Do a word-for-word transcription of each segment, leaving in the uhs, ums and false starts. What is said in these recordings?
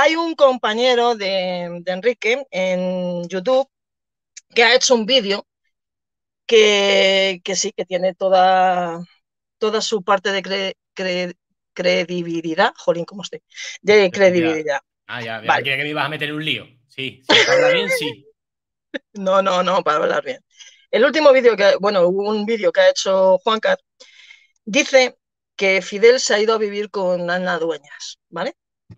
hay un compañero de, de Enrique en YouTube que ha hecho un vídeo que, que sí, que tiene toda, toda su parte de cre, cre, credibilidad, jolín, ¿cómo estoy? De Ya. credibilidad. Ah, ya, ya me Vale, creía que me ibas a meter en un lío. Sí, sí, para hablar bien, sí. no, no, no, para hablar bien. El último vídeo que, bueno, un vídeo que ha hecho Juancar dice que Fidel se ha ido a vivir con Ana Dueñas, ¿vale?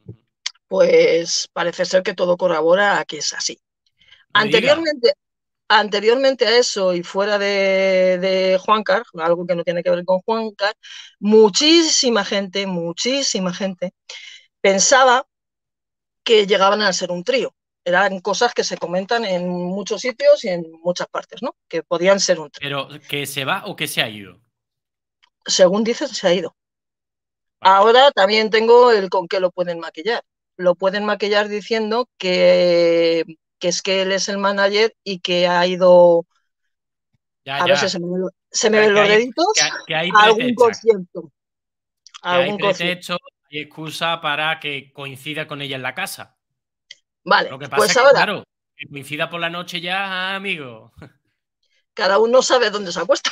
Pues parece ser que todo corrobora a que es así. No me digas. Anteriormente, anteriormente a eso y fuera de, de Juancar, algo que no tiene que ver con Juancar, muchísima gente, muchísima gente pensaba que llegaban a ser un trío. Eran cosas que se comentan en muchos sitios y en muchas partes, ¿no? Que podían ser un trío. Pero, ¿que se va o que se ha ido? Según dicen, se ha ido. Vale. Ahora también tengo el con qué lo pueden maquillar. Lo pueden maquillar diciendo que, que es que él es el manager y que ha ido, Ya, a ver si se ya. me, se me Que, ven que los hay, deditos, que hay, que hay a algún pretextos. concierto. A Que hay algún concierto. pretextos, hay excusa para que coincida con ella en la casa. Vale, Lo que pasa pues es que, ahora claro, que coincida por la noche ya, ah, amigo. cada uno sabe dónde se acuesta.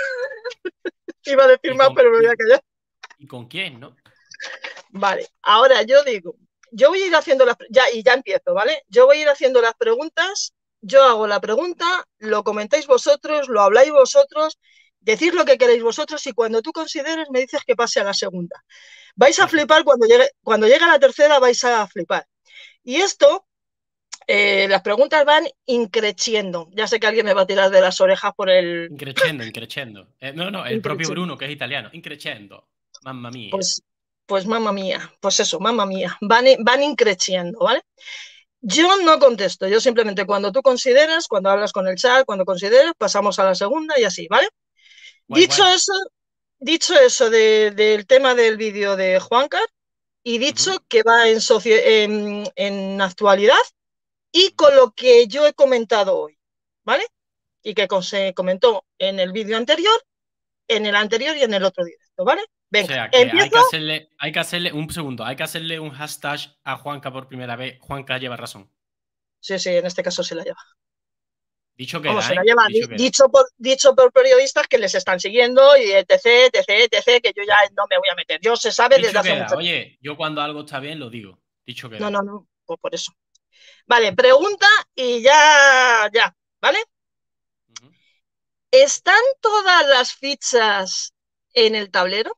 Iba a decir ¿Y más, con, pero me voy a y, callar. y con quién, no? Vale, ahora yo digo, yo voy a ir haciendo las, ya, y ya empiezo, ¿vale? Yo voy a ir haciendo las preguntas, yo hago la pregunta, lo comentáis vosotros, lo habláis vosotros, decís lo que queréis vosotros y cuando tú consideres me dices que pase a la segunda. Vais a Perfecto. flipar cuando llegue, cuando llegue a la tercera vais a flipar. Y esto, eh, las preguntas van increciendo. Ya sé que alguien me va a tirar de las orejas por el Increchendo, increchendo. Eh, no, no, el propio increciendo. Bruno, que es italiano. Increchendo. Mamma mía. Pues, pues mamá mía, pues eso, mamá mía, van, van increciendo, ¿vale? Yo no contesto, yo simplemente cuando tú consideras, cuando hablas con el chat, cuando consideras, pasamos a la segunda y así, ¿vale? Guay, Dicho guay. eso, dicho eso de, del tema del vídeo de Juancar y dicho Ujú, que va en, socio, en, en actualidad y ujú. con lo que yo he comentado hoy, ¿vale? Y que se comentó en el vídeo anterior, en el anterior y en el otro directo, ¿vale? O Venga, sea que hay empiezo. que hacerle, hay que hacerle, un segundo, hay que hacerle un hashtag a Juanca por primera vez. Juanca lleva razón. Sí, sí, en este caso se la lleva. Dicho Vamos, queda, se la ¿eh? lleva Dicho queda. dicho por, dicho por periodistas que les están siguiendo y etc, etc, etc, que yo ya no me voy a meter. Yo se sabe desde Dicho hace queda. mucho tiempo. Oye, yo cuando algo está bien lo digo. Dicho No, queda. no, no, pues por eso. Vale, pregunta y ya, ya, ¿vale? Ujú. ¿Están todas las fichas en el tablero?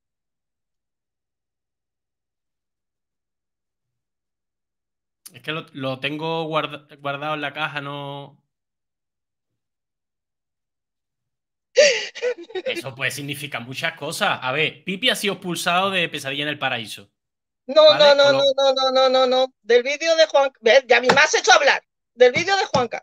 Es que lo, lo tengo guarda- guardado en la caja, no. Eso puede significar muchas cosas. A ver, Pipi ha sido expulsado de Pesadilla en el Paraíso. No, no, ¿Vale? no, Con no, lo- no, no, no, no, no. Del vídeo de Juan. ¿Ves? Ya me has hecho hablar. Del vídeo de Juanca.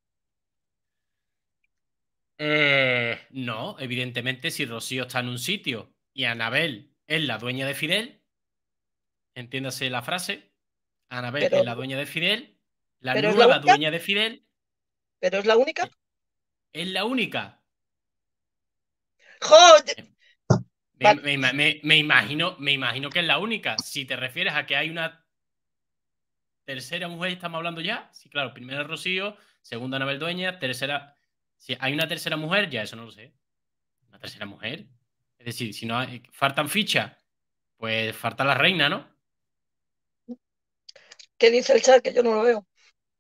Eh, no, evidentemente, si Rocío está en un sitio y Anabel es la dueña de Fidel, entiéndase la frase, Anabel es Pero, la dueña de Fidel, la pero es la nueva única, dueña de Fidel pero es la única. eh, es la única. Joder. Eh, Me, Vale. me- me- me imagino, me imagino que es la única. Si te refieres a que hay una tercera mujer, ¿estamos hablando ya? Sí, claro, primera Rocío, segunda Anabel Dueña, tercera. Si hay una tercera mujer, ya eso no lo sé. ¿Una tercera mujer? Es decir, si no hay- faltan fichas, pues falta la reina, ¿no? ¿Qué dice el chat? Que yo no lo veo.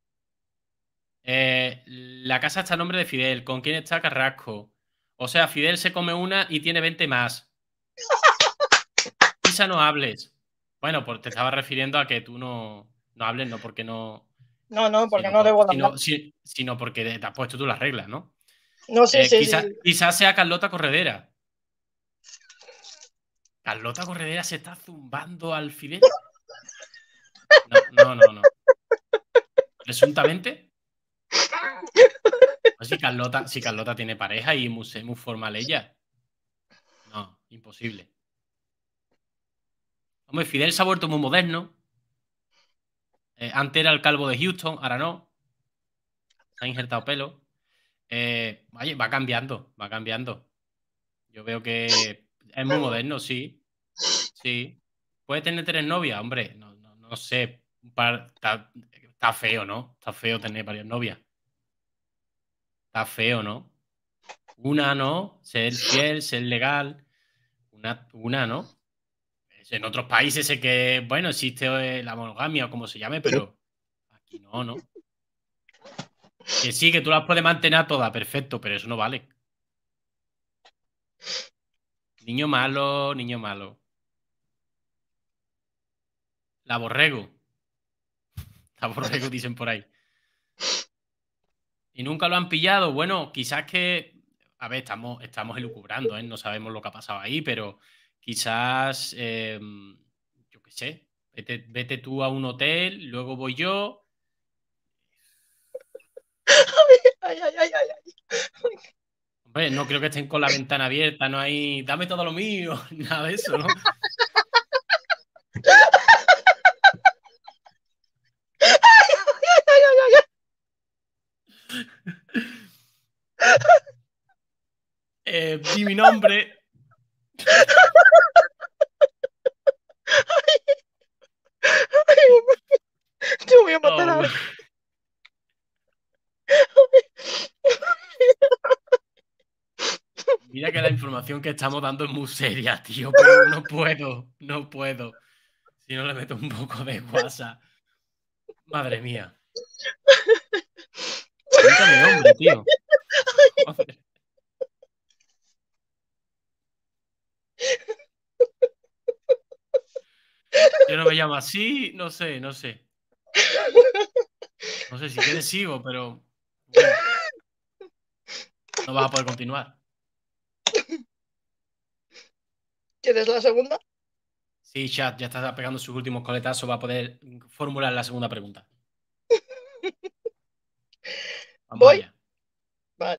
Eh, la casa está a nombre de Fidel. ¿Con quién está Carrasco? O sea, Fidel se come una y tiene veinte más. Isa, no hables. Bueno, pues te estaba refiriendo a que tú no, no hables, no porque no. No, no, porque Sino, no por- debo de hablar. sino, si- sino porque te has puesto tú las reglas, ¿no? No, sí, Eh, sí, sí, quizás sí. quizás sea Carlota Corredera. ¿Carlota Corredera se está zumbando al Fidel? No, no, no, no. Presuntamente. Pues si Carlota, si Carlota tiene pareja y muy, muy formal ella. No, imposible. Hombre, Fidel se ha vuelto muy moderno. Eh, antes era el calvo de Houston, ahora no. Se ha injertado pelo. Eh, oye, va cambiando, va cambiando. Yo veo que es muy moderno, sí. Sí. ¿Puede tener tres novias? Hombre, no, no, no sé. un par. Está, está feo, ¿no? Está feo tener varias novias. Está feo, ¿no? Una, ¿no? Ser fiel, ser legal. Una, una, ¿no? En otros países sé que, bueno, existe la monogamia o como se llame, pero aquí no, ¿no? Que sí, que tú las puedes mantener todas, perfecto, pero eso no vale. Niño malo, niño malo. La borrego. La borrego dicen por ahí. ¿Y nunca lo han pillado? Bueno, quizás que... A ver, estamos, estamos elucubrando, ¿eh? No sabemos lo que ha pasado ahí, pero quizás... eh, yo qué sé. Vete, vete tú a un hotel, luego voy yo. Ay, ay, ay, ay, ay. Hombre, no creo que estén con la ventana abierta, no hay... Dame todo lo mío, nada de eso, ¿no? Eh, di mi nombre. Yo voy a matar a Oh, alguien. mira que la información que estamos dando es muy seria, tío, pero no puedo, no puedo. Si no le meto un poco de guasa. Madre mía. Cuenta mi nombre, tío. Joder. Yo no me llamo así, no sé, no sé. No sé, si quieres sigo, pero bueno, no vas a poder continuar. ¿Quieres la segunda? Sí, chat, ya está pegando sus últimos coletazos, va a poder formular la segunda pregunta. Vamos Voy. allá.